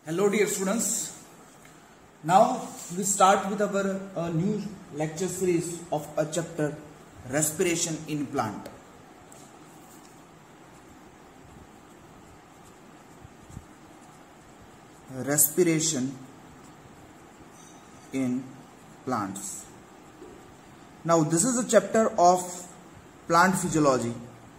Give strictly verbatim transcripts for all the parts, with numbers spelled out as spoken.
Hello dear students, now we start with our uh, new lecture series of a chapter respiration in plant. Respiration in plants. Now this is a chapter of plant physiology.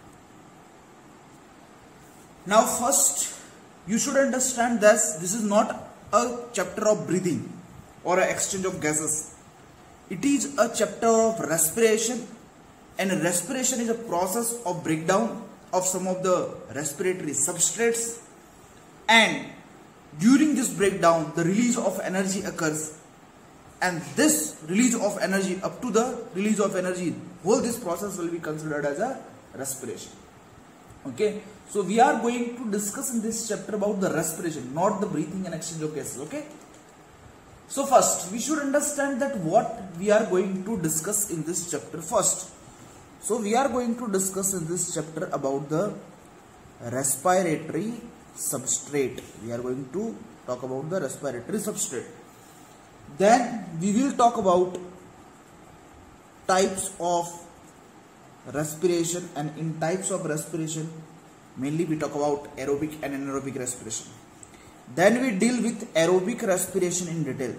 Now first you should understand that this is not a chapter of breathing or an exchange of gases. It is a chapter of respiration, and respiration is a process of breakdown of some of the respiratory substrates, and during this breakdown the release of energy occurs, and this release of energy up to the release of energy, whole this process will be considered as a respiration. Okay, so we are going to discuss in this chapter about the respiration, not the breathing and exchange of gases. Okay, so first we should understand that what we are going to discuss in this chapter first. So we are going to discuss in this chapter about the respiratory substrate. We are going to talk about the respiratory substrate. Then we will talk about types of respiration, and in types of respiration mainly we talk about aerobic and anaerobic respiration. Then we deal with aerobic respiration in detail,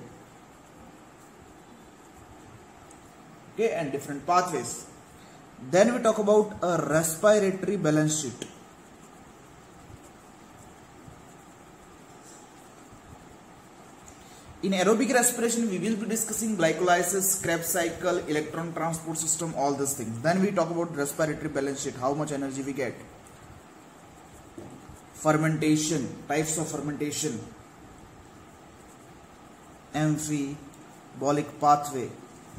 okay, and different pathways. Then we talk about a respiratory balance sheet. In aerobic respiration, we will be discussing glycolysis, Krebs cycle, electron transport system, all these things. Then we talk about respiratory balance sheet, how much energy we get. Fermentation, types of fermentation, amphibolic pathway,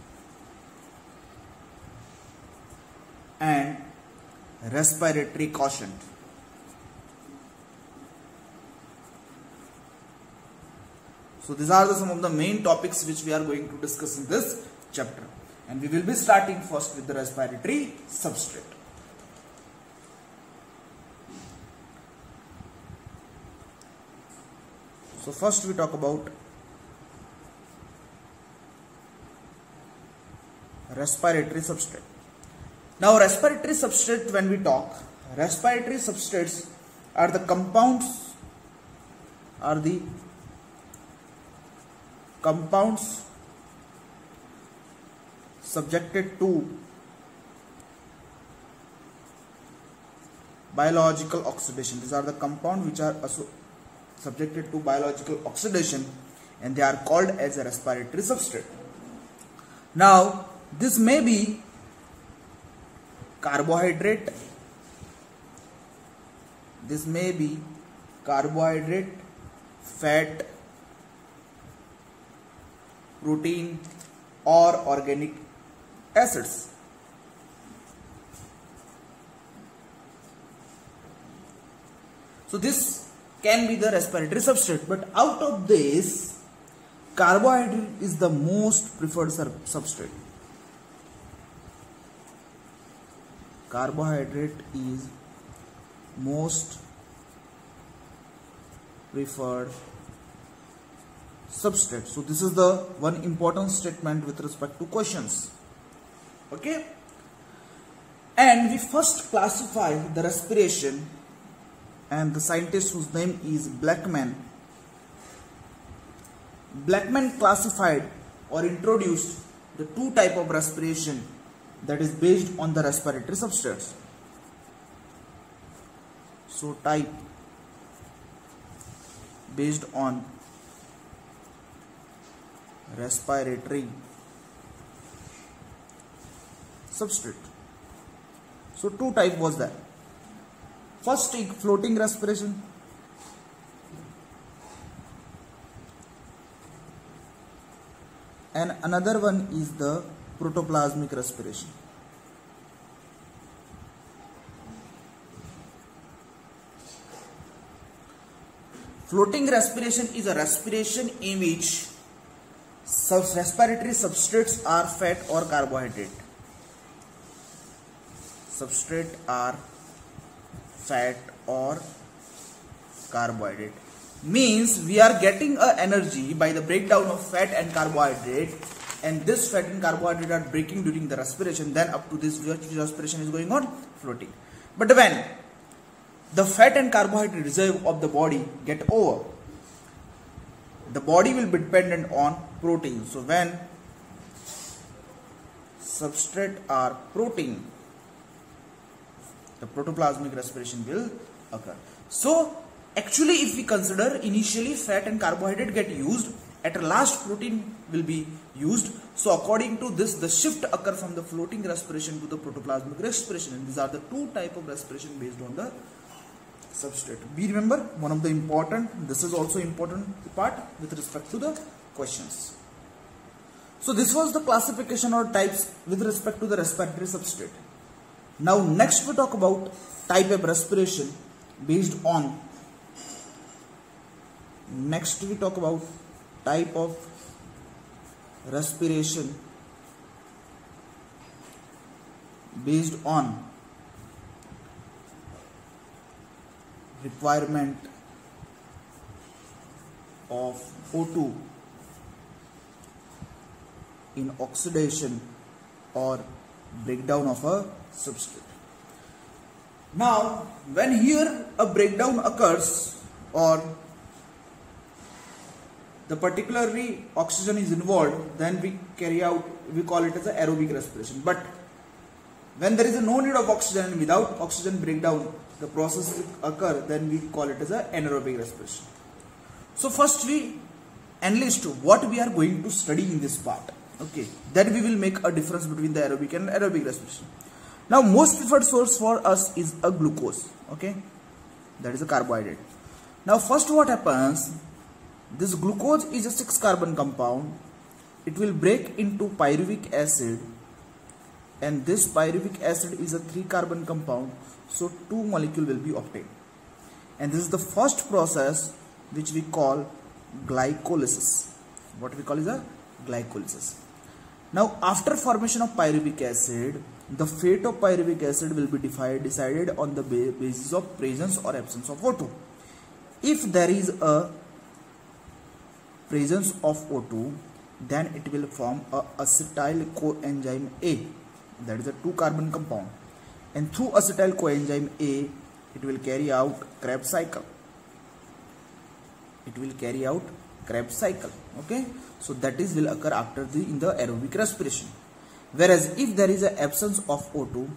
and respiratory quotient. So these are the, some of the main topics which we are going to discuss in this chapter, and we will be starting first with the respiratory substrate. So first we talk about respiratory substrate. Now respiratory substrate, when we talk, respiratory substrates are the compounds, are the compounds subjected to biological oxidation. These are the compounds which are subjected to biological oxidation, and they are called as a respiratory substrate. Now this may be carbohydrate, this may be carbohydrate, fat, protein, or organic acids. So this can be the respiratory substrate, but out of this, carbohydrate is the most preferred substrate. Carbohydrate is most preferred substrate. So this is the one important statement with respect to questions. Okay, and we first classify the respiration, and the scientist whose name is Blackman. Blackman classified or introduced the two type of respiration that is based on the respiratory substrates. So type based on respiratory substrate. So two type was there. First, take floating respiration, and another one is the protoplasmic respiration. Floating respiration is a respiration in which respiratory substrates are fat or carbohydrate. Substrate are fat or carbohydrate. means we are getting a energy by the breakdown of fat and carbohydrate, and this fat and carbohydrate are breaking during the respiration. Then up to this respiration is going on, floating. But when the fat and carbohydrate reserve of the body get over, the body will be dependent on protein. So when substrate are protein, the protoplasmic respiration will occur. So actually, if we consider, initially fat and carbohydrate get used, at last protein will be used. So according to this, the shift occur from the floating respiration to the protoplasmic respiration, and these are the two type of respiration based on the substrate. We remember one of the important, this is also important part with respect to the questions. So this was the classification or types with respect to the respiratory substrate. Now next we talk about type of respiration based on, next we talk about type of respiration based on requirement of O two in oxidation or breakdown of a substrate. Now when here a breakdown occurs or the particularly oxygen is involved, then we carry out, we call it as a aerobic respiration. But when there is a no need of oxygen and without oxygen breakdown the process occur, then we call it as a anaerobic respiration. So first we enlist what we are going to study in this part. Okay, then we will make a difference between the aerobic and aerobic respiration. Now most preferred source for us is a glucose. Okay, that is a carbohydrate. Now first what happens, this glucose is a six carbon compound. It will break into pyruvic acid, and this pyruvic acid is a three carbon compound, so two molecule will be obtained, and this is the first process which we call glycolysis. What we call is a glycolysis. Now after formation of pyruvic acid, the fate of pyruvic acid will be defined, decided on the basis of presence or absence of O two. If there is a presence of O two, then it will form a acetyl coenzyme A, that is a two carbon compound, and through acetyl coenzyme A it will carry out Krebs cycle. It will carry out Krebs cycle. Okay, so that is will occur after the in the aerobic respiration. Whereas if there is an absence of O two,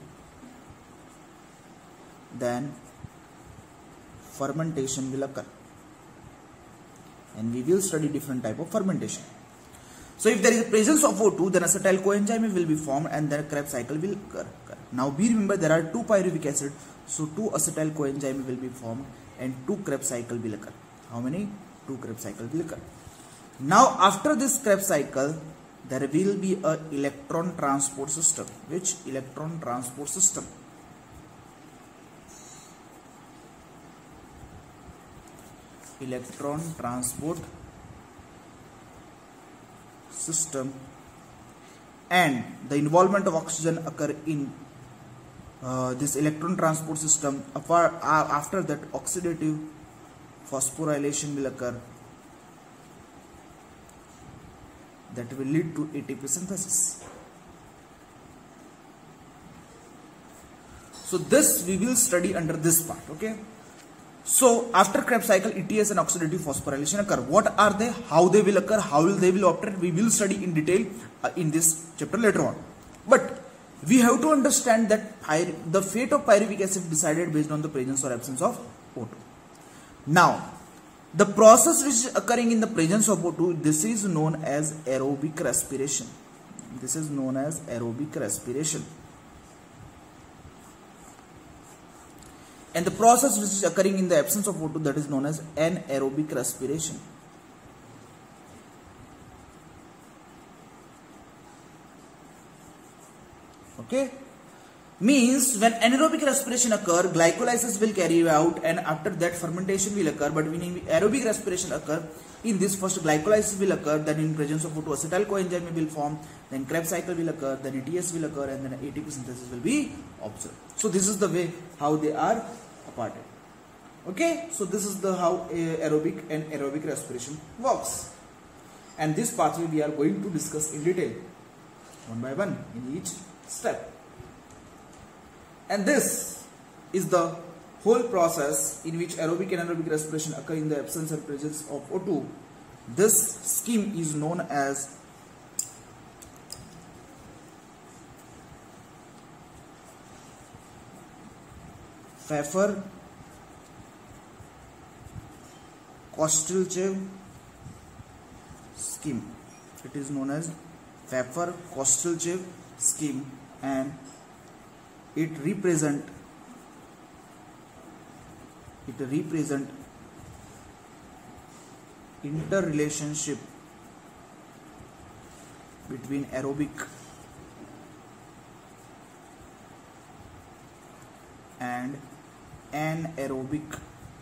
then fermentation will occur, and we will study different type of fermentation. So if there is a presence of O two, then acetyl coenzyme will be formed and then Krebs cycle will occur. Now we remember there are two pyruvic acid, so two acetyl coenzyme will be formed and two Krebs cycle will occur. How many? Two Krebs cycle will occur. Now after this Krebs cycle, there will be a electron transport system. Which electron transport system? Electron transport system, and the involvement of oxygen occur in uh, this electron transport system. After that, oxidative phosphorylation will occur, that will lead to A T P synthesis. So this we will study under this part. Okay, so after Krebs cycle, E T S and oxidative phosphorylation occur. What are they? How they will occur? How will they will operate? We will study in detail uh, in this chapter later on. But we have to understand that the fate of pyruvic acid decided based on the presence or absence of O two. Now the process which is occurring in the presence of O two, this is known as aerobic respiration. This is known as aerobic respiration. And the process which is occurring in the absence of O two, that is known as anaerobic respiration. Okay, means when anaerobic respiration occur, glycolysis will carry out, and after that fermentation will occur. But when aerobic respiration occur, in this first glycolysis will occur, then in presence of O two acetyl coenzyme will form, then Krebs cycle will occur, then E T S will occur, and then A T P synthesis will be observed. So this is the way how they are aparted. Okay, so this is the how aerobic and aerobic respiration works, and this pathway we are going to discuss in detail one by one in each step. And this is the whole process in which aerobic and anaerobic respiration occur in the absence or presence of O two. This scheme is known as Pfeffer-Kostelchev scheme. It is known as Pfeffer-Kostelchev scheme, and it represent it represent interrelationship between aerobic and anaerobic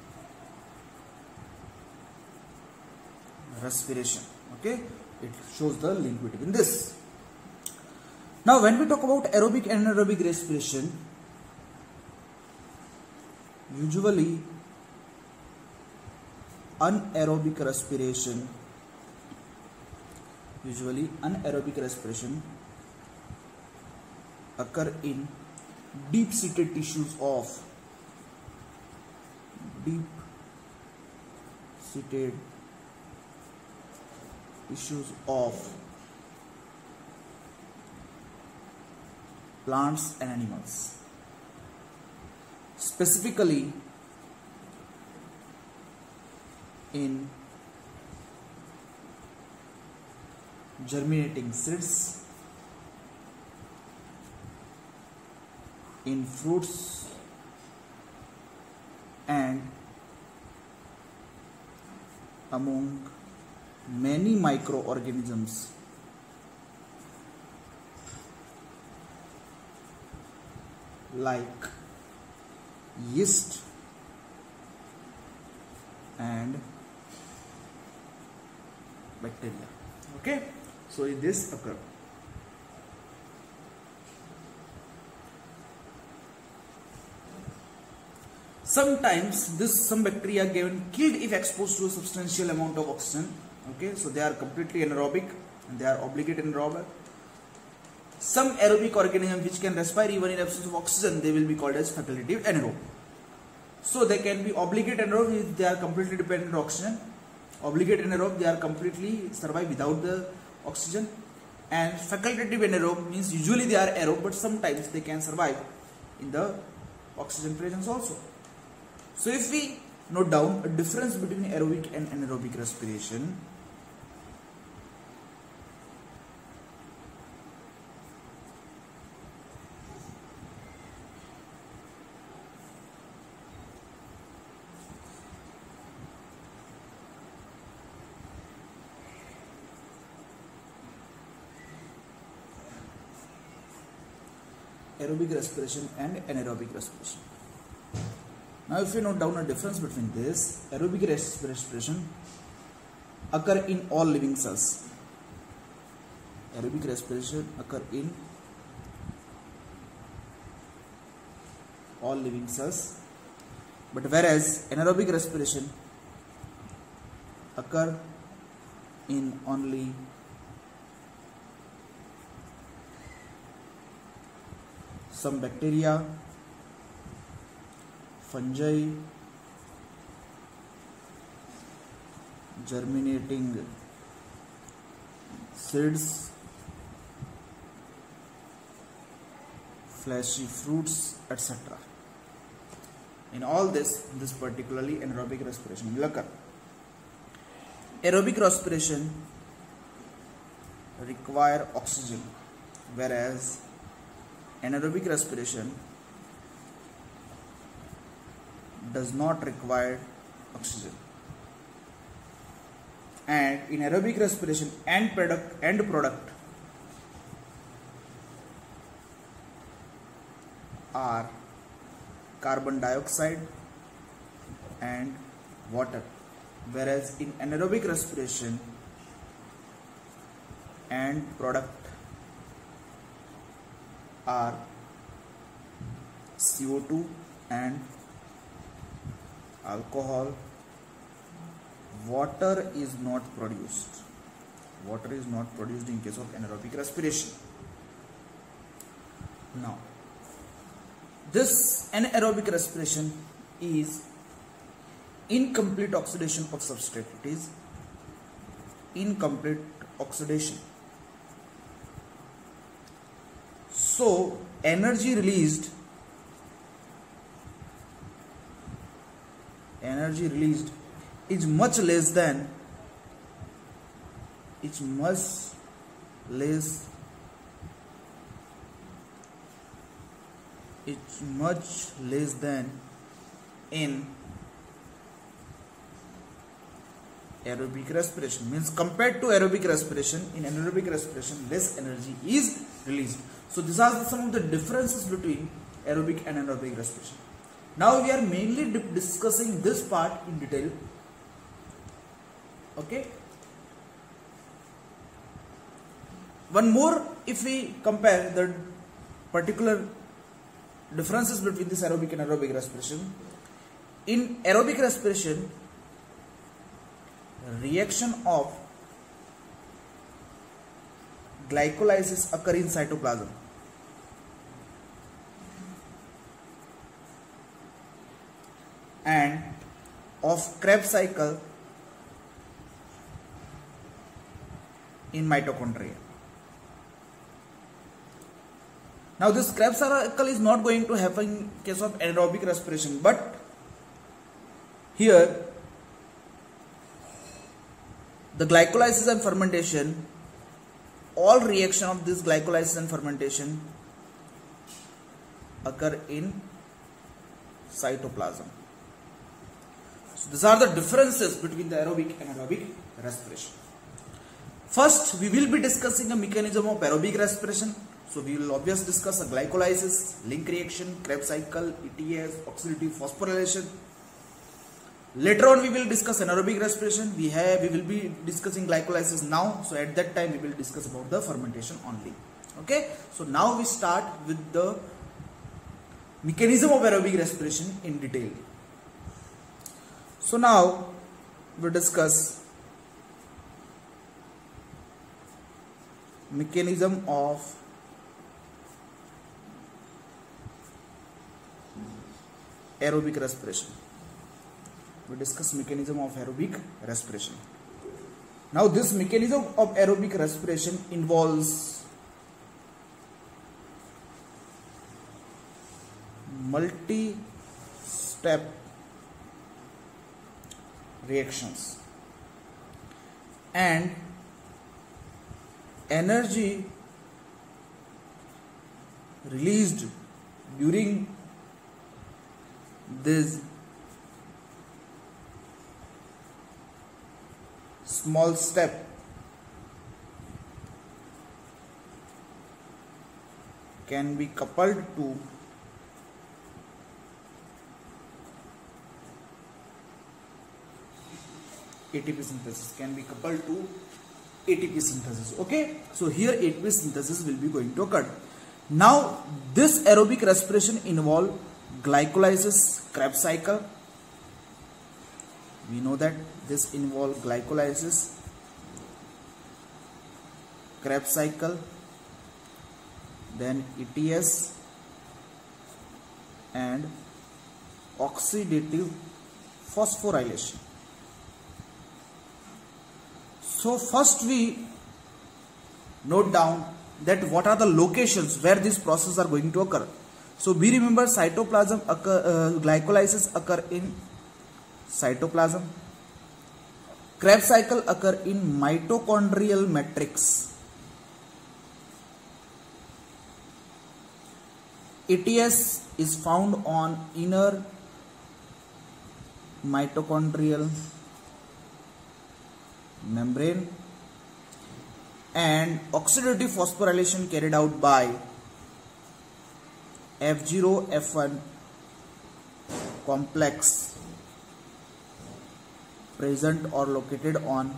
respiration. Okay, it shows the link between this. Now when we talk about aerobic and anaerobic respiration, usually anaerobic respiration usually anaerobic respiration occur in deep seated tissues of deep seated tissues of plants and animals, specifically in germinating seeds, in fruits, and among many microorganisms like yeast and bacteria. Okay, so this occur. Sometimes this some bacteria given killed if exposed to a substantial amount of oxygen. Okay, so they are completely anaerobic and they are obligate anaerobic. Some aerobic organisms which can respire even in absence of oxygen, they will be called as facultative anaerobe. So they can be obligate anaerobe if they are completely dependent on oxygen. Obligate anaerobe, they are completely survive without the oxygen, and facultative anaerobe means usually they are aerobe but sometimes they can survive in the oxygen presence also. So if we note down a difference between aerobic and anaerobic respiration, aerobic respiration and anaerobic respiration. Now if we note down a difference between this, aerobic respiration occur in all living cells. Aerobic respiration occur in all living cells, but whereas anaerobic respiration occur in only some bacteria, fungi, germinating seeds, fleshy fruits, et cetera. In all this, this particularly anaerobic respiration will occur. Aerobic respiration require oxygen, whereas anaerobic respiration does not require oxygen. And in aerobic respiration, end product end product are carbon dioxide and water, whereas in anaerobic respiration end product are C O two and alcohol, water is not produced. Water is not produced in case of anaerobic respiration. Now, this anaerobic respiration is incomplete oxidation of substrate. It is incomplete oxidation. So, energy released energy released is much less than it's much less it's much less than in aerobic respiration. Means compared to aerobic respiration, in anaerobic respiration less energy is released. So these are some of the differences between aerobic and anaerobic respiration. Now we are mainly discussing this part in detail. Okay. One more, if we compare the particular differences between this aerobic and anaerobic respiration. In aerobic respiration, reaction of glycolysis occur in cytoplasm. And of Krebs cycle in mitochondria. Now this Krebs cycle is not going to happen in case of anaerobic respiration, but here the glycolysis and fermentation, all reaction of this glycolysis and fermentation occur in cytoplasm. So these are the differences between the aerobic and anaerobic respiration. First, we will be discussing a mechanism of aerobic respiration. So we will obviously discuss a glycolysis, link reaction, Krebs cycle, E T S, oxidative phosphorylation. Later on we will discuss anaerobic respiration. We have we will be discussing glycolysis now. So at that time we will discuss about the fermentation only. Okay. So now we start with the mechanism of aerobic respiration in detail. So now we discuss mechanism of aerobic respiration. We discuss mechanism of aerobic respiration. Now this mechanism of aerobic respiration involves multi-step reactions and energy released during this small step can be coupled to A T P synthesis, can be coupled to A T P synthesis. Okay, so here A T P synthesis will be going to occur. Now this aerobic respiration involve glycolysis, Krebs cycle. We know that this involve glycolysis, Krebs cycle, then E T S and oxidative phosphorylation. So first we note down that what are the locations where these processes are going to occur. So we remember cytoplasm occur, uh, glycolysis occur in cytoplasm, Krebs cycle occur in mitochondrial matrix, E T S is found on inner mitochondrial membrane, and oxidative phosphorylation carried out by F zero F one complex present or located on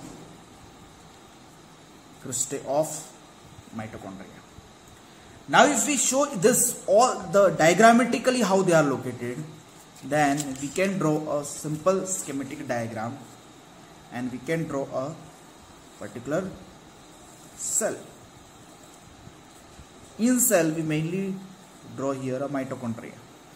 cristae of mitochondria. Now if we show this all the diagrammatically how they are located, then we can draw a simple schematic diagram and we can draw a particular cell. In cell we mainly draw here a mitochondria.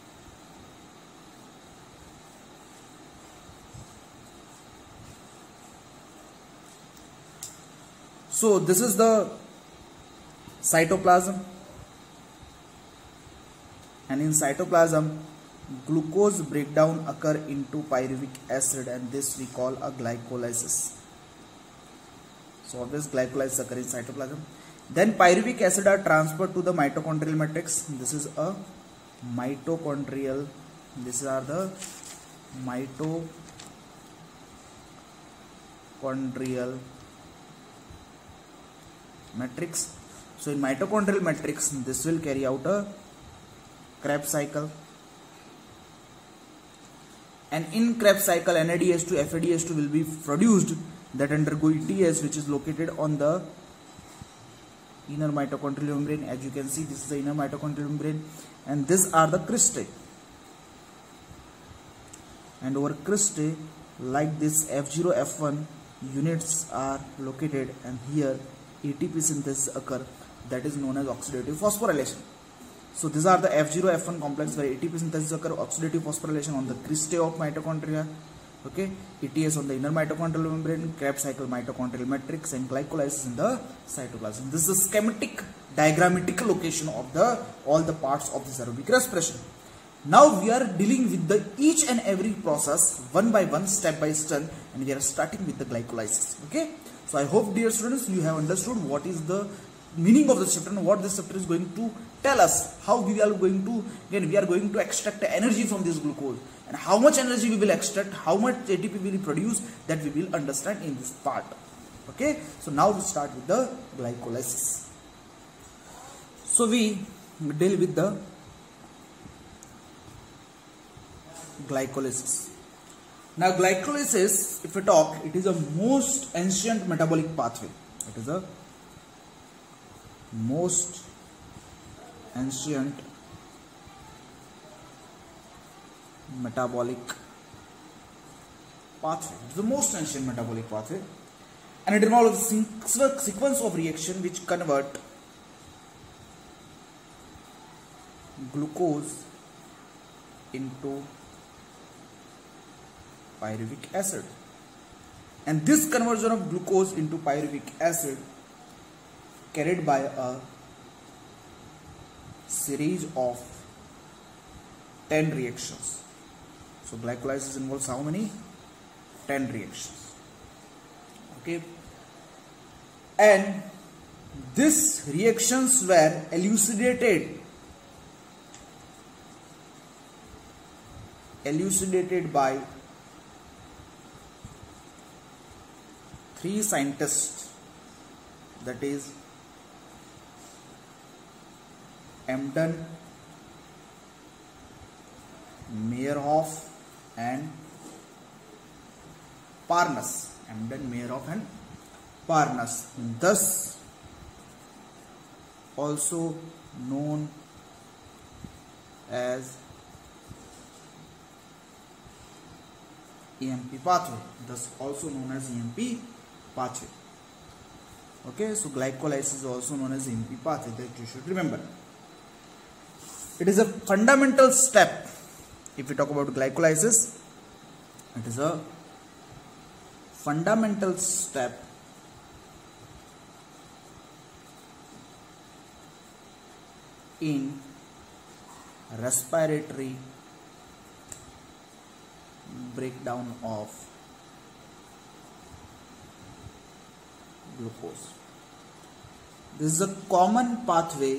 So this is the cytoplasm, and in cytoplasm glucose breakdown occur into pyruvic acid, and this we call a glycolysis. So always glycolysis occur in cytoplasm. Then pyruvic acid are transferred to the mitochondrial matrix. This is a mitochondrial, these are the mitochondrial matrix. So in mitochondrial matrix this will carry out a Krebs cycle, and in Krebs cycle N A D H two, F A D H two will be produced that undergo E T S, which is located on the inner mitochondrial membrane. As you can see, this is the inner mitochondrial membrane, and these are the cristae, and over cristae like this F zero F one units are located, and here A T P synthesis occur, that is known as oxidative phosphorylation. So these are the F zero F one complex where A T P synthesis occur, oxidative phosphorylation on the cristae of mitochondria, okay, E T S on the inner mitochondrial membrane, Krebs cycle mitochondrial matrix, and glycolysis in the cytoplasm. This is a schematic diagrammatic location of the all the parts of this aerobic respiration. Now we are dealing with the each and every process one by one, step by step, and we are starting with the glycolysis. Okay, so I hope, dear students, you have understood what is the meaning of this chapter and what this chapter is going to tell us. How we are going to, again, we are going to extract the energy from this glucose, and how much energy we will extract, how much A T P we will produce, that we will understand in this part. Okay, so now we start with the glycolysis. So we deal with the glycolysis. Now glycolysis, if we talk, it is a most ancient metabolic pathway. It is a most ancient metabolic pathway. It is the most ancient metabolic pathway, and it involves a sequence of reaction which convert glucose into pyruvic acid, and this conversion of glucose into pyruvic acid carried by a series of ten reactions. So glycolysis involves how many? ten reactions. Okay, and these reactions were elucidated elucidated by three scientists, that is Embden, Meyerhoff and Parnas. Embden, Meyerhoff and Parnas, thus also known as E M P pathway, thus also known as E M P pathway. Okay, so glycolysis is also known as E M P pathway, that you should remember. It is a fundamental step. If we talk about glycolysis, it is a fundamental step in respiratory breakdown of glucose. This is a common pathway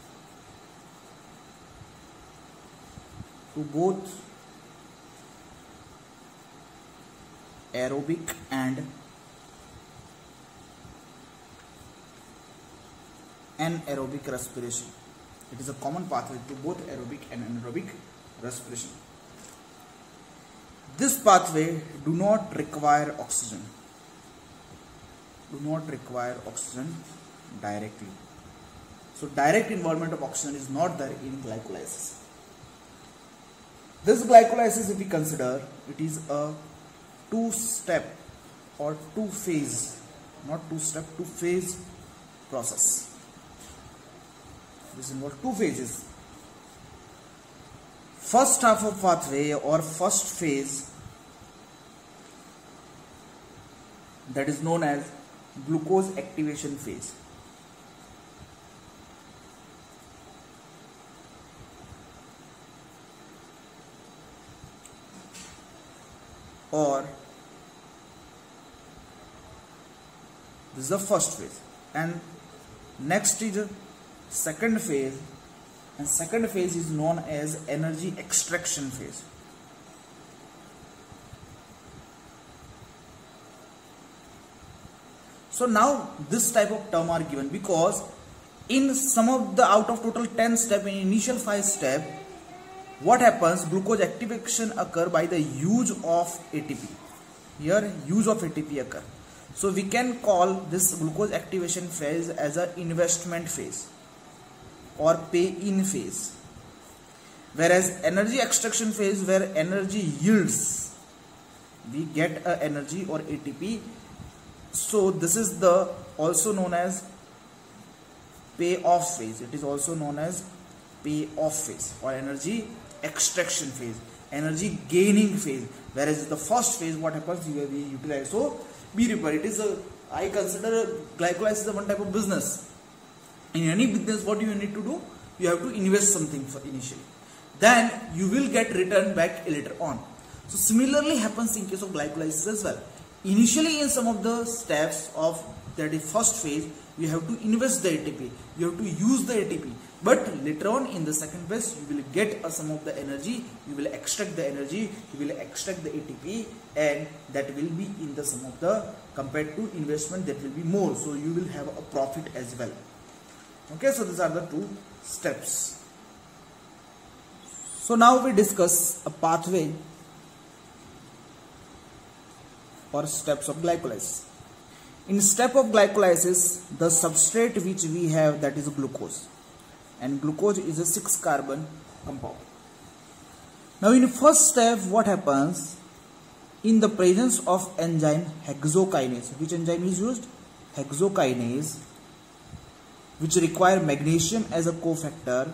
to both aerobic and anaerobic respiration. It is a common pathway to both aerobic and anaerobic respiration. This pathway do not require oxygen. Do not require oxygen directly. So direct involvement of oxygen is not there in glycolysis. This glycolysis, if we consider, it is a two step or two phase, not two step, two phase process. This involves two phases. First half of pathway or first phase, that is known as glucose activation phase. Or this is the first phase, and next is second phase, and second phase is known as energy extraction phase. So now this type of term are given because in some of the out of total ten step, in initial five step, what happens, glucose activation occur by the use of A T P. Here use of A T P occur. So we can call this glucose activation phase as a investment phase or pay in phase, whereas energy extraction phase, where energy yields, we get a energy or A T P. So this is the also known as pay off phase. It is also known as pay off phase or energy extraction phase, energy gaining phase, whereas the first phase, what happens, you we utilize. So be prepared. It is a, I consider glycolysis as one type of business. In any business, what you need to do, you have to invest something for initially, then you will get return back later on. So similarly happens in case of glycolysis as well. Initially in some of the steps of that is first phase, you have to invest the A T P, you have to use the A T P, but later on in the second phase you will get uh, some of the energy, you will extract the energy, you will extract the A T P, and that will be in the sum of the, compared to investment, that will be more, so you will have a profit as well. Okay, so these are the two steps. So now we discuss a pathway or steps of glycolysis. In step of glycolysis, the substrate which we have, that is glucose, and glucose is a six carbon compound. Now in first step, what happens, in the presence of enzyme hexokinase, which enzyme is used, hexokinase, which require magnesium as a cofactor,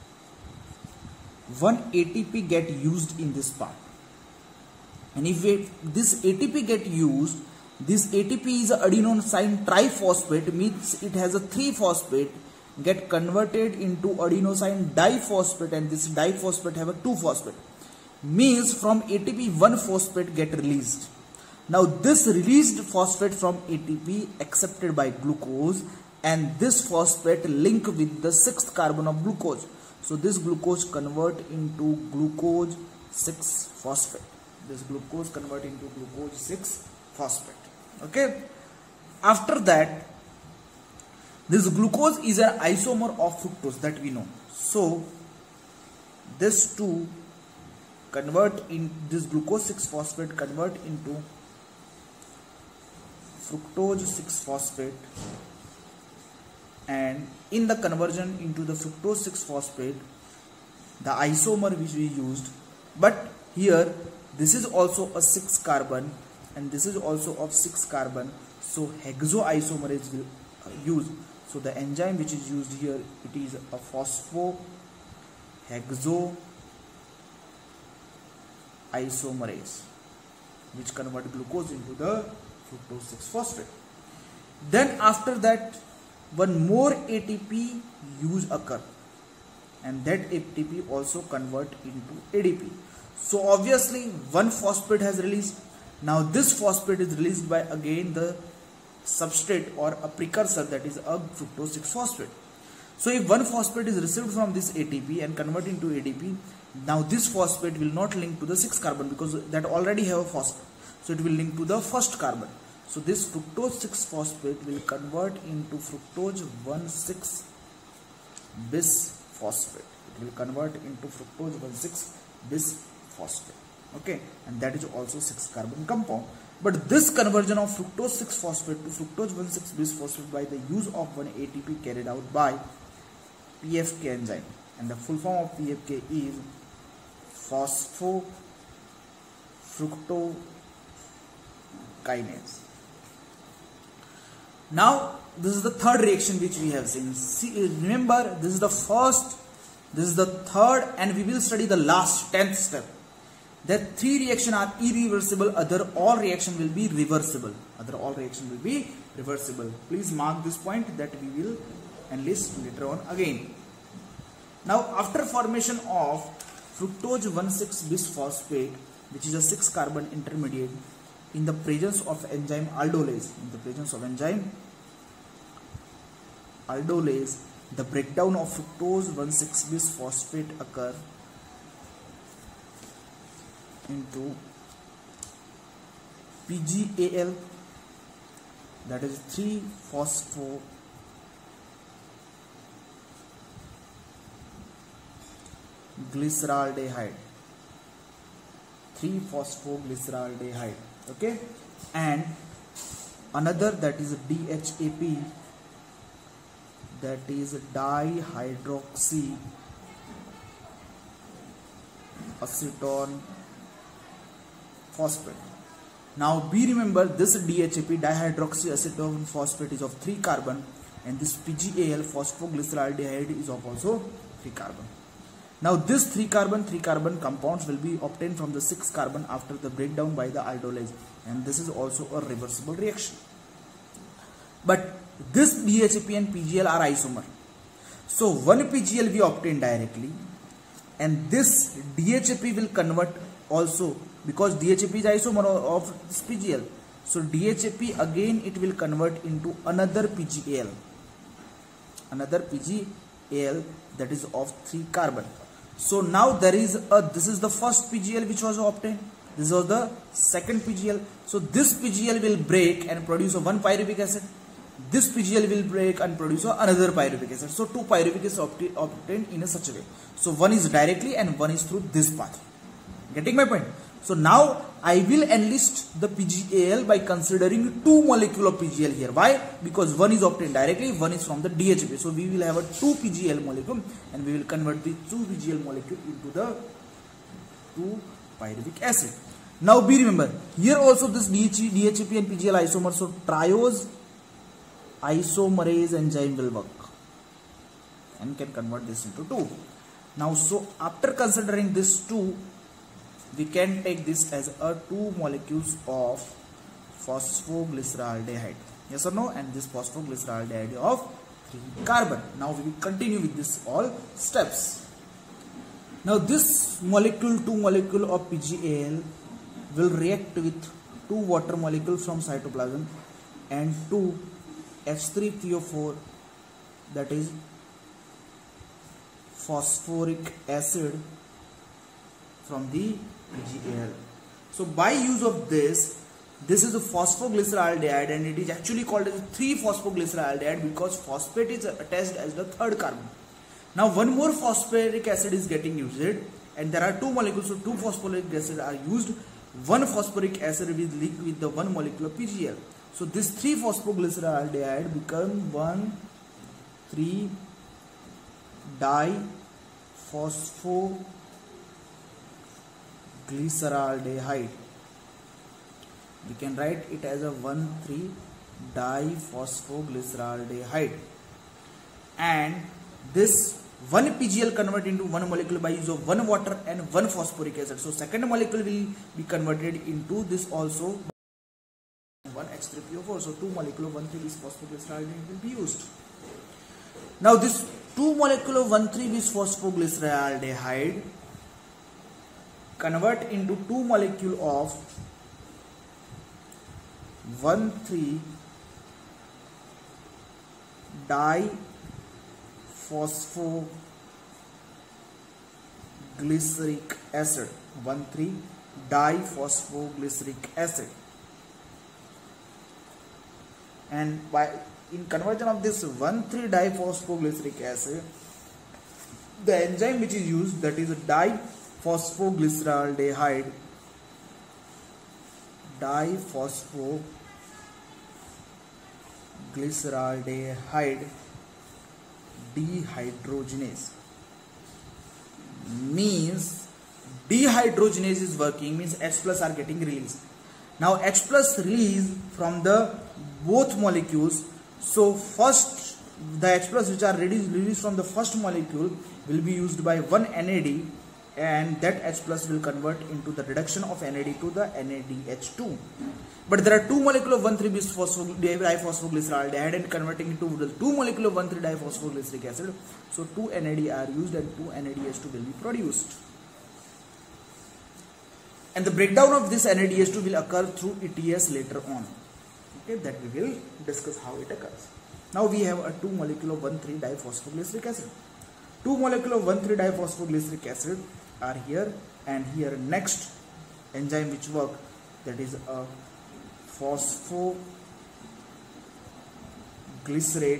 one A T P get used in this part. And if it, this A T P get used, this A T P is a adenosine triphosphate, means it has a three phosphate get converted into adenosine diphosphate, and this diphosphate have a two phosphate, means from A T P one phosphate get released. Now this released phosphate from A T P accepted by glucose, and this phosphate link with the sixth carbon of glucose. So this glucose convert into glucose six phosphate. This glucose convert into glucose six phosphate. Okay. After that, this glucose is an isomer of fructose, that we know. So this two convert in this glucose six phosphate convert into fructose six phosphate, and in the conversion into the fructose six phosphate, the isomer which we used, but here this is also a six carbon and this is also of six carbon, so hexoisomerase will use. So the enzyme which is used here, it is a phosphohexoisomerase, which convert glucose into the fructose six phosphate. Then after that, one more A T P use occur, and that A T P also convert into A D P. So obviously one phosphate has released. Now this phosphate is released by again the substrate or a precursor, that is a fructose six phosphate. So if one phosphate is received from this A T P and convert into A D P, now this phosphate will not link to the six carbon because that already have a phosphate, so it will link to the first carbon. So this fructose six phosphate will convert into fructose one six bis phosphate. It will convert into fructose one six bis phosphate. Okay, and that is also six carbon compound. But this conversion of fructose six phosphate to fructose one six bis phosphate by the use of one A T P carried out by P F K enzyme, and the full form of P F K is phosphofructokinase. Now this is the third reaction which we have seen. See, remember, this is the first, this is the third, and we will study the last tenth step. That three reactions are irreversible, other all reaction will be reversible. Other all reaction will be reversible. Please mark this point that we will enlist later on again. Now after formation of fructose one six bisphosphate, which is a six carbon intermediate, in the presence of enzyme aldolase, in the presence of enzyme aldolase, the breakdown of fructose one six bisphosphate occur into P G A L, that is three phospho glyceraldehyde, three phosphoglyceraldehyde, okay, and another, that is D H A P, that is dihydroxy acetone phosphate. Now be remember, this D H A P, dihydroxy acetone phosphate, is of three carbon, and this P G A L, phosphoglyceraldehyde, is of also three carbon. Now this three carbon three carbon compounds will be obtained from the six carbon after the breakdown by the aldolase, and this is also a reversible reaction. But this D H A P and P G L are isomer, so one P G L we obtain directly, and this D H A P will convert also, because D H A P is isomer of this P G L, so D H A P again it will convert into another P G A L, another P G A L, that is of three carbon. So now there is a, this is the first P G L which was obtained, this was the second P G L. So this P G L will break and produce a one pyruvic acid, this P G L will break and produce another pyruvic acid. So two pyruvic acids obtained in a such a way. So one is directly and one is through this path. Getting my point? So now I will enlist the P G A L by considering two molecule of P G L here. Why? Because one is obtained directly, one is from the D H A P. So we will have a two P G L molecule, and we will convert the two P G L molecule into the two pyruvic acid. Now be remember, here also this D H A P and P G L isomer, so triose isomerase enzyme will work and can convert this into two. Now so after considering this two, we can take this as a two molecules of phosphoglyceraldehyde, yes or no, and this phosphoglyceraldehyde of three carbon. Now we will continue with this all steps. Now this molecule, two molecule of P G A L will react with two water molecules from cytoplasm and two H three P O four, that is phosphoric acid from the P G A L. So by use of this, this is a phosphoglyceraldehyde, and it is actually called as three phosphoglyceraldehyde because phosphate is attached as the third carbon. Now one more phosphoric acid is getting used, and there are two molecules, so two phosphoric acid are used. One phosphoric acid will link with the one molecule of P G L. So this three phosphoglyceraldehyde become one three diphosphoglyceraldehyde. We can write it as a one three diphosphoglyceraldehyde, and this one P G L convert into one molecule by use of one water and one phosphoric acid. So second molecule will be converted into this also one H three P O four. So two molecule of one three bisphosphoglyceraldehyde will be used. Now this two molecule of one three bisphosphoglyceraldehyde convert into two molecule of one three diphosphoglyceric acid, one three diphosphoglyceric acid, and by in conversion of this one three diphosphoglyceric acid, the enzyme which is used, that is diphosphoglyceraldehyde diphosphoglyceraldehyde dehydrogenase, means dehydrogenase is working, means H plus are getting released. Now H plus release from the both molecules. So first the H plus which are released from the first molecule will be used by one N A D, and that H plus will convert into the reduction of N A D to the N A D H two. But there are two molecule of one three bis diphosphoglyceraldehyde and converting into the two molecule of one three diphosphoglyceric acid. So two N A D are used and two N A D H two will be produced. And the breakdown of this N A D H two will occur through E T S later on. Okay, that we will discuss how it occurs. Now we have a two molecule of one three diphosphoglyceric acid. Two molecule of one three diphosphoglyceric acid are here, and here next enzyme which work, that is a phosphoglycerate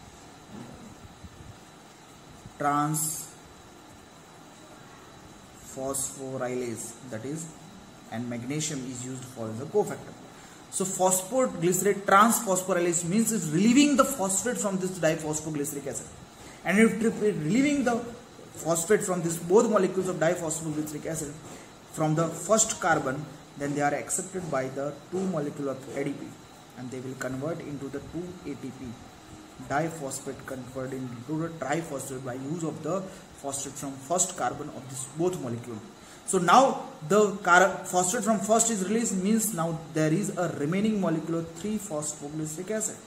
transphosphorylase, that is, and magnesium is used for the cofactor. So phosphoglycerate transphosphorylase means it's relieving the phosphate from this diphosphoglyceric acid, and if relieving the phosphate from this both molecules of diphosphoglyceric acid from the first carbon, then they are accepted by the two molecule of A D P, and they will convert into the two A T P diphosphate, converted into the triphosphate by use of the phosphate from first carbon of this both molecule. So now the phosphate from first is released, means now there is a remaining molecule of three phosphoglyceric acid,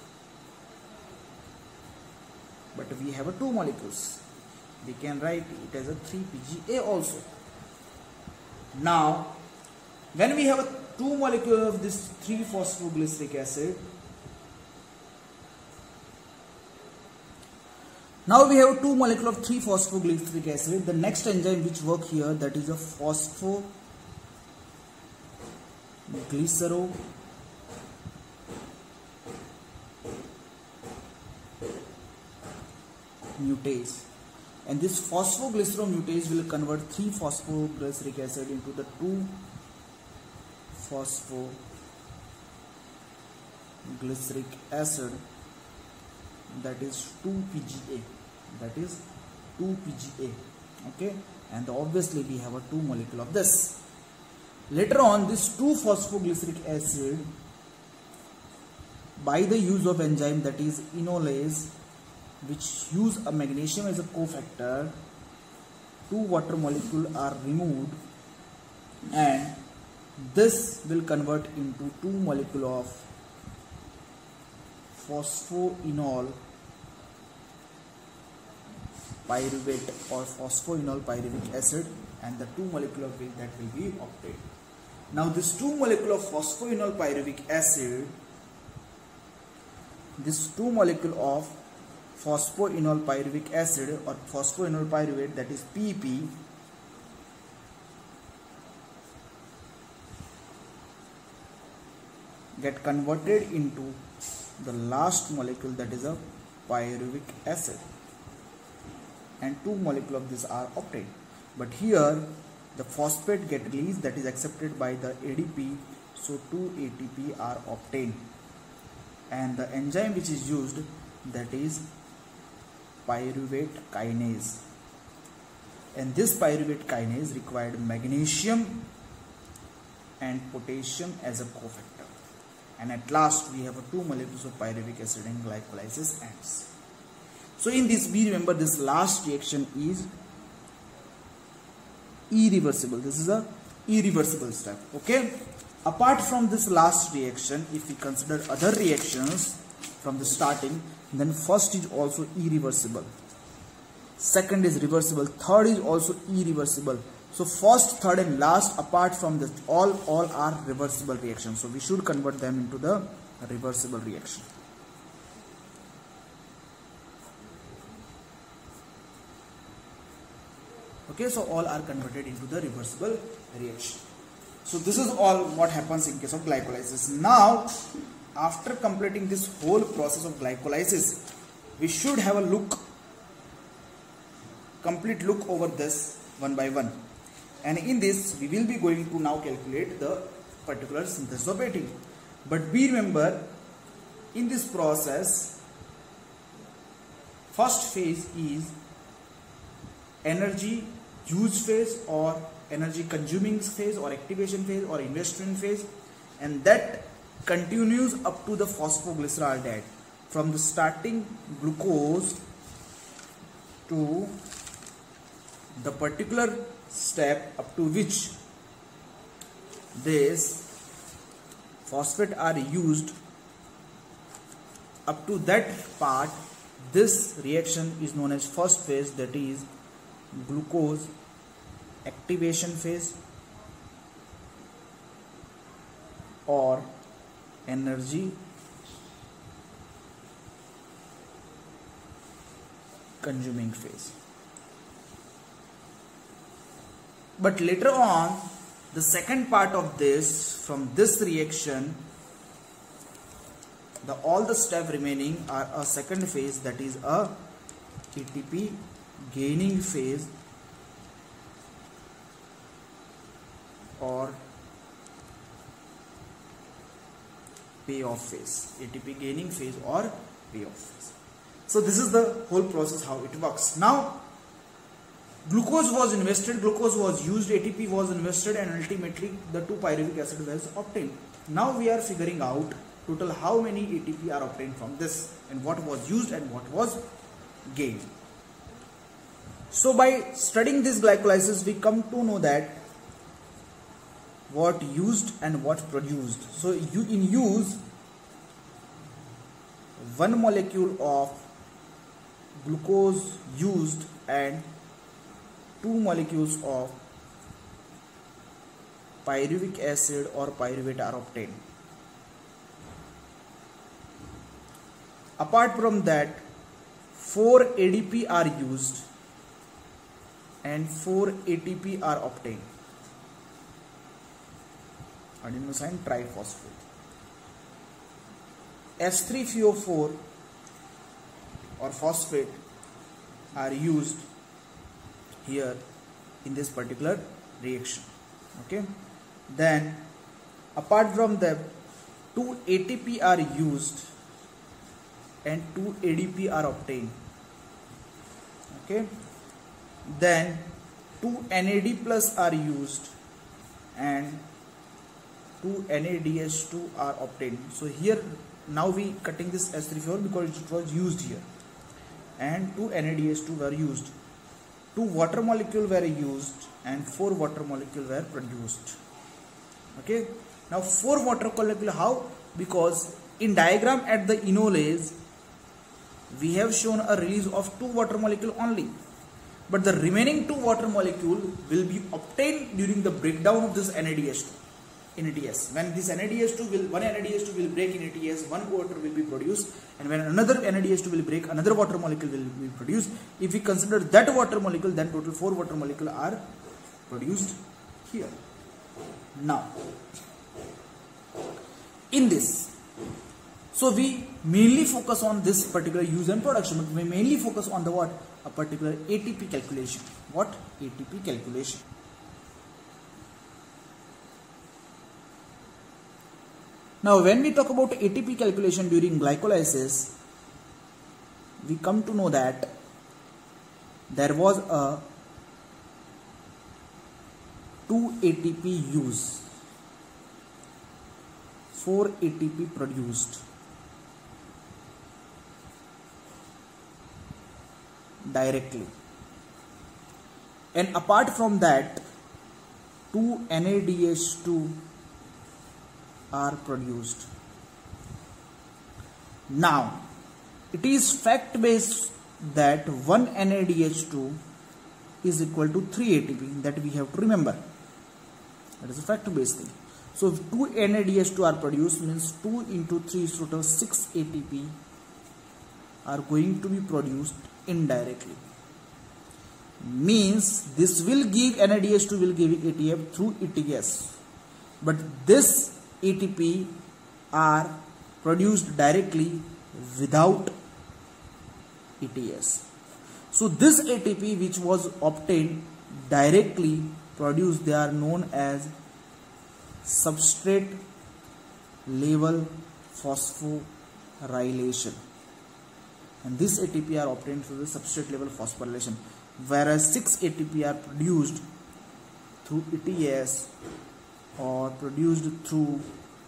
but we have a two molecules. We can write it as a three P G A also. Now when we have a two molecule of this three phosphoglyceric acid, now we have two molecule of three phosphoglyceric acid. The next enzyme which work here, that is a phosphoglycero mutase, and this phosphoglyceromutase will convert three phosphoglyceric acid into the two phosphoglyceric acid, that is two P G A, that is two P G A. Okay, and obviously we have a two molecule of this. Later on, this two phosphoglyceric acid, by the use of enzyme that is enolase, which use a magnesium as a cofactor, two water molecule are removed, and this will convert into two molecule of phosphoenol pyruvate or phosphoenol pyruvic acid, and the two molecule of which that will be obtained. Now this two molecule of phosphoenol pyruvic acid, this two molecule of phosphoenol pyruvic acid or phosphoenol pyruvate, that is P P, get converted into the last molecule, that is a pyruvic acid, and two molecule of this are obtained. But here the phosphate get released, that is accepted by the A D P, so two A T P are obtained, and the enzyme which is used, that is pyruvate kinase, and this pyruvate kinase required magnesium and potassium as a cofactor, and at last we have a two molecules of pyruvic acid and glycolysis ends. So in this, we remember this last reaction is irreversible. This is a irreversible step. Okay, apart from this last reaction, if we consider other reactions from the starting, then first is also irreversible, second is reversible, third is also irreversible. So first, third and last, apart from this, all all are reversible reactions, so we should convert them into the reversible reaction. Okay, so all are converted into the reversible reaction. So this is all what happens in case of glycolysis. Now after completing this whole process of glycolysis, we should have a look, complete look over this one by one, and in this we will be going to now calculate the particular synthesis of A T P. But we remember, in this process, first phase is energy use phase or energy consuming phase or activation phase or investment phase, and that continues up to the phosphoglyceraldehyde, from the starting glucose to the particular step up to which this phosphate are used. Up to that part, this reaction is known as first phase, that is glucose activation phase or energy consuming phase. But later on, the second part of this, from this reaction, the all the steps remaining are a second phase, that is a A T P gaining phase or payoff phase. A T P gaining phase or payoff phase. So this is the whole process how it works. Now glucose was invested, glucose was used, A T P was invested, and ultimately the two pyruvic acid was obtained. Now we are figuring out total how many A T P are obtained from this and what was used and what was gained. So by studying this glycolysis, we come to know that what used and what produced. So you in use, one molecule of glucose used and two molecules of pyruvic acid or pyruvate are obtained. Apart from that, four A D P are used and four A T P are obtained. Adenosine triphosphate. S three P O four or phosphate are used here in this particular reaction. Okay. Then apart from that, two A T P are used and two A D P are obtained. Okay. Then two N A D plus are used and two N A D H two are obtained. So here now we cutting this S three P O four because it was used here, and two N A D H two were used. Two water molecules were used and four water molecules were produced. Okay. Now four water molecules, how? Because in diagram at the enolase we have shown a release of two water molecule only, but the remaining two water molecule will be obtained during the breakdown of this N A D H two in A T S. When this N A D H two will, one N A D H two will break in A T S, one water will be produced, and when another N A D H two will break, another water molecule will be produced. If we consider that water molecule, then total four water molecules are produced here. Now, in this, so we mainly focus on this particular use and production, but we mainly focus on the what? A particular A T P calculation. What? A T P calculation. Now when we talk about A T P calculation during glycolysis, we come to know that there was a two A T P use, four A T P produced directly, and apart from that two N A D H two are produced. Now it is fact based that one N A D H two is equal to three A T P, that we have to remember. That is a fact based thing. So if two N A D H two are produced, means two into three is total six A T P are going to be produced indirectly. Means this will give N A D H two will give A T F through E T S, but this A T P are produced directly without E T S. So this A T P which was obtained directly produced, they are known as substrate level phosphorylation, and this A T P are obtained through the substrate level phosphorylation, whereas six A T P are produced through E T S or produced through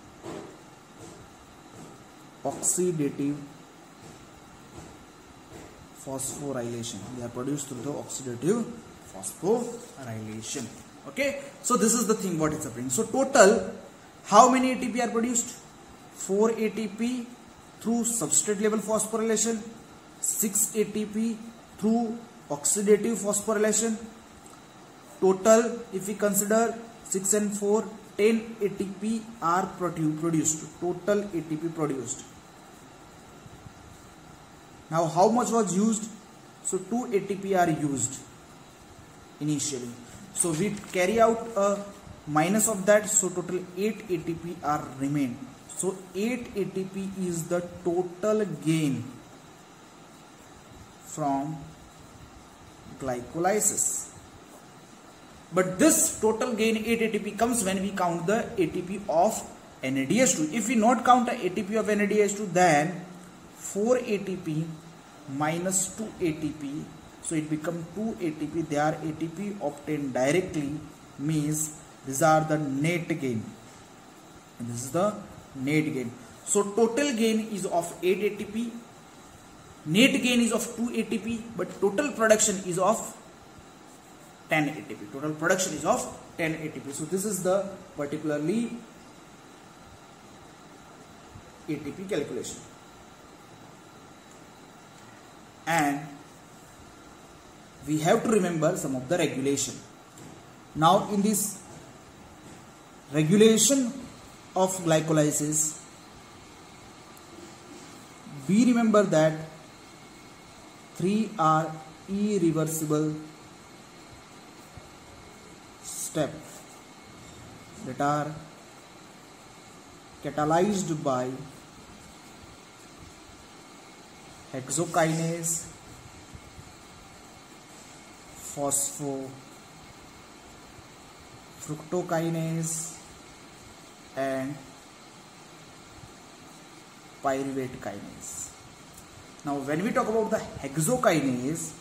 oxidative phosphorylation. They are produced through the oxidative phosphorylation. Okay, so this is the thing what is happening. So total, how many A T P are produced? four A T P through substrate level phosphorylation, six A T P through oxidative phosphorylation. Total, if we consider six and four, ten A T P are produced. Total A T P produced. Now how much was used? So two A T P are used initially. So we carry out a minus of that. So total eight A T P are remain. So eight A T P is the total gain from glycolysis. But this total gain eight A T P comes when we count the A T P of N A D H two. If we not count the A T P of N A D H two, then four A T P minus two A T P, so it becomes two A T P. They are A T P obtained directly, means these are the net gain, and this is the net gain. So total gain is of eight A T P, net gain is of two A T P, but total production is of ten A T P. Total production is of ten A T P. So this is the particularly A T P calculation. And we have to remember some of the regulation. Now in this regulation of glycolysis, we remember that three are irreversible steps that are catalyzed by hexokinase, phosphofructokinase and pyruvate kinase. Now when we talk about the hexokinase,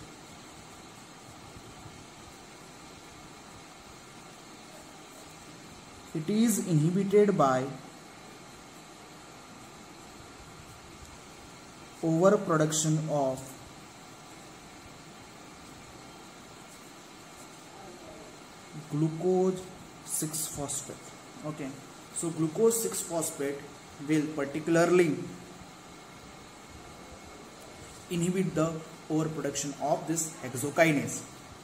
it is inhibited by overproduction of glucose six phosphate. Okay, so glucose six phosphate will particularly inhibit the overproduction of this hexokinase.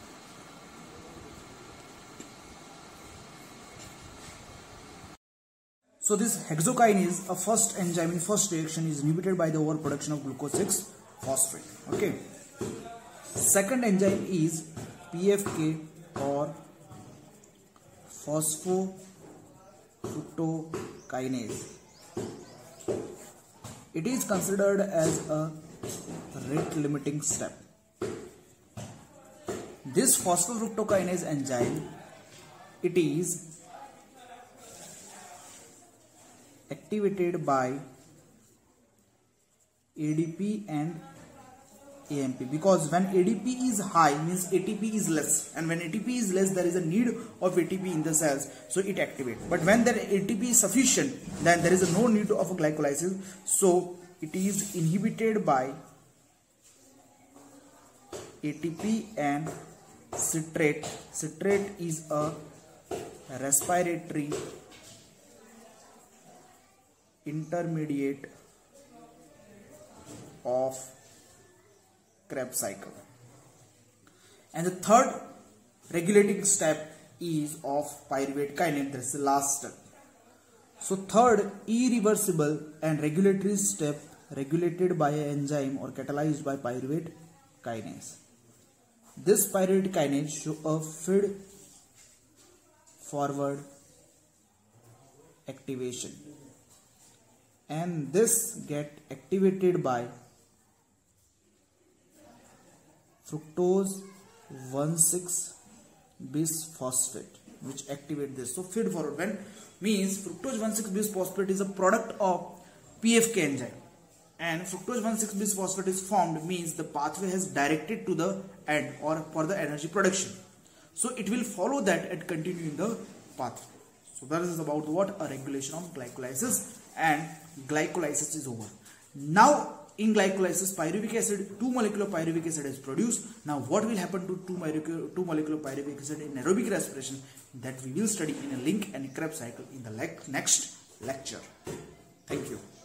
So this hexokinase, a first enzyme in first reaction, is inhibited by the overproduction of glucose six phosphate. Okay. Second enzyme is P F K or phosphofructokinase. It is considered as a rate limiting step. This phosphofructokinase enzyme, it is activated by A D P and A M P, because when A D P is high means A T P is less, and when A T P is less there is a need of A T P in the cells, so it activates. But when the A T P is sufficient, then there is a no need of a glycolysis, so it is inhibited by A T P and citrate. Citrate is a respiratory intermediate of Krebs cycle. And the third regulating step is of pyruvate kinase. That is the last step. So third irreversible and regulatory step regulated by an enzyme or catalyzed by pyruvate kinase. This pyruvate kinase show a feed forward activation, and this get activated by fructose one six bisphosphate, which activate this. So feed forward when means fructose one six bisphosphate is a product of P F K enzyme, and fructose one six bisphosphate is formed means the pathway has directed to the end or for the energy production. So it will follow that and continue in the path. So that is about what a regulation of glycolysis, and glycolysis is over. Now in glycolysis, pyruvic acid, two molecular pyruvic acid is produced. Now what will happen to two molecular, two molecular pyruvic acid in aerobic respiration? That we will study in a link and Krebs cycle in the le next lecture. Thank you.